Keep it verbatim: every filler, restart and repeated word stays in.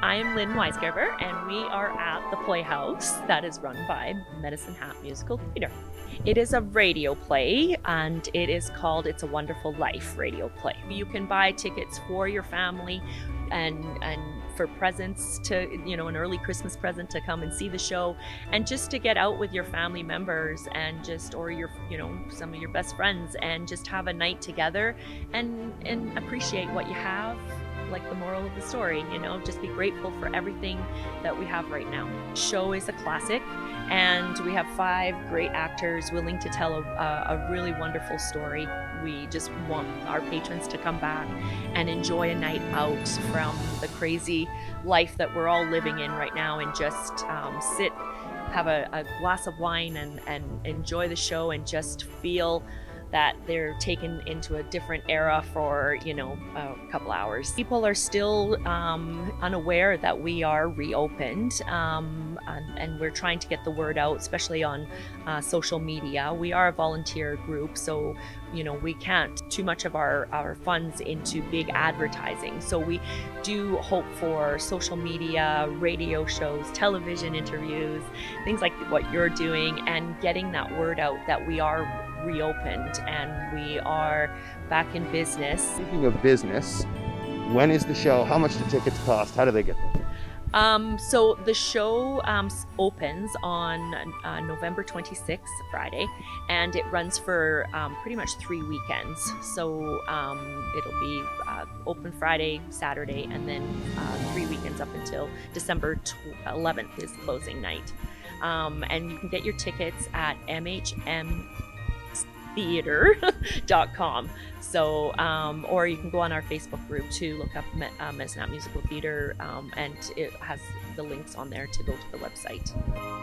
I am Lynn Weisgerber, and we are at the Playhouse that is run by Medicine Hat Musical Theatre. It is a radio play, and it is called It's a Wonderful Life radio play. You can buy tickets for your family and and for presents, to, you know, an early Christmas present to come and see the show, and just to get out with your family members and just, or your, you know, some of your best friends, and just have a night together and and appreciate what you have. Like the moral of the story, you know, just be grateful for everything that we have right now. Show is a classic, and we have five great actors willing to tell a, a really wonderful story. We just want our patrons to come back and enjoy a night out from the crazy life that we're all living in right now, and just um, sit, have a, a glass of wine and, and enjoy the show, and just feel that they're taken into a different era for, you know, a couple hours. People are still um, unaware that we are reopened, um, and, and we're trying to get the word out, especially on uh, social media. We are a volunteer group, so, you know, we can't too much of our, our funds into big advertising. So we do hope for social media, radio shows, television interviews, things like what you're doing, and getting that word out that we are reopened and we are back in business. Speaking of business, when is the show? How much do tickets cost? How do they get them? Um, so the show um, opens on uh, November twenty-sixth, Friday, and it runs for um, pretty much three weekends. So um, it'll be uh, open Friday, Saturday, and then uh, three weekends up until December eleventh is closing night. Um, and you can get your tickets at M H M theater dot com. So um, or you can go on our Facebook group to look up uh, Medicine Hat Musical Theatre, um, and it has the links on there to go to the website.